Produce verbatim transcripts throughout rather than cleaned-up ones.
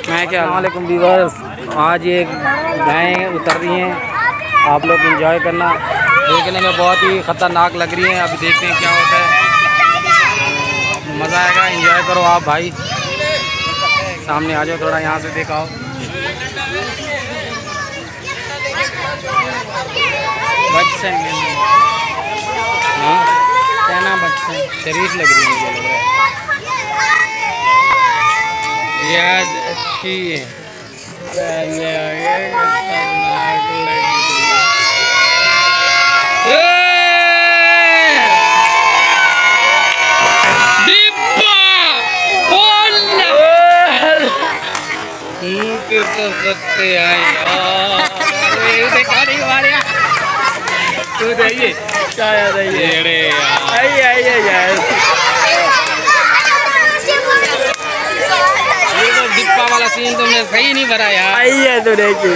मैं क्या वालेकुम व्यूअर्स, आज ये गायें उतर रही हैं, आप लोग एंजॉय करना। देखने में बहुत ही ख़तरनाक लग रही हैं। अभी देखते हैं क्या होता है, मज़ा आएगा। एंजॉय करो आप भाई, सामने आ जाओ, थोड़ा यहाँ से दिखाओ। बच्चे हाँ क्या नाम बच्चे शरीफ लग रही है, मुझे लग रहा है याद अच्छी है। तो सकते हैं तू देखिए क्या याद है ये आइए आइए यार, ये तो डिब्बा वाला सीन तुमने सही नहीं भरा यार। आइए तो देखिए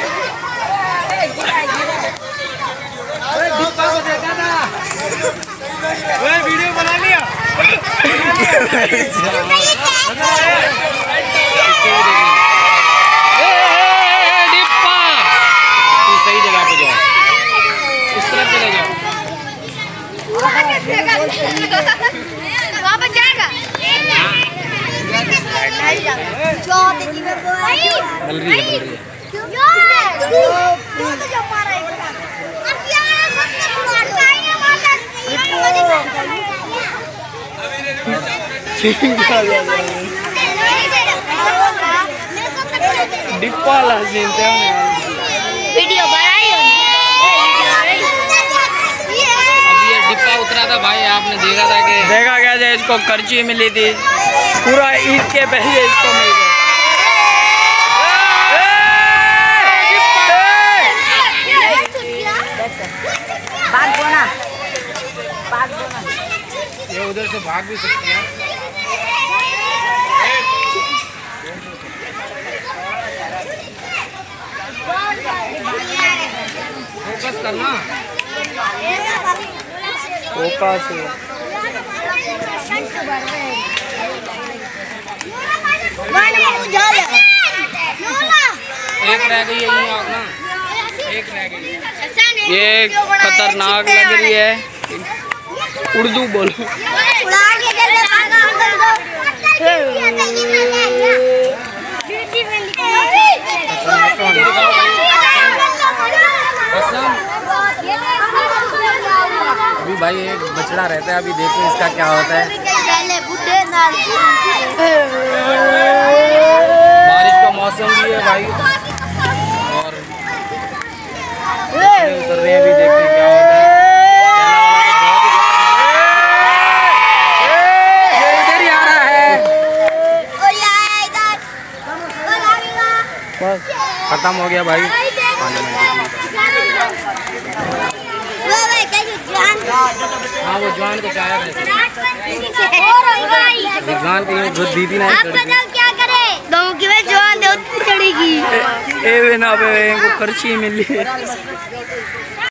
वीडियो बना लिया सही जगह पे जाओ, उस तरफ चले जाओ। वापस जाएगा बल रही है, बल रही है। डिब्बा ला वीडियो बनाई अभी ये डिब्बा उतरा था भाई, आपने देखा था कि देखा क्या था, इसको कर्ची मिली थी, पूरा ईद के पहले इसको मिल गया। ये उधर से भाग भी सकते हैं। फोकस करना, फोकस एक रह गई है, ना एक रह गई। ये खतरनाक लग रही है, उर्दू बोलो। अभी भाई एक बछड़ा रहता है, अभी देखो इसका क्या होता है। बारिश का मौसम भी है भाई, और उतर रहे हैं, अभी देखते हैं क्या होता है। इधर ही आ रहा है, बस खत्म हो गया भाई। हाँ वो जवान को चाया जवान की दूध दीदी ना क्या करे दो की जवान दे चढ़ेगी। ए वे ना पे इनको खर्ची मिली।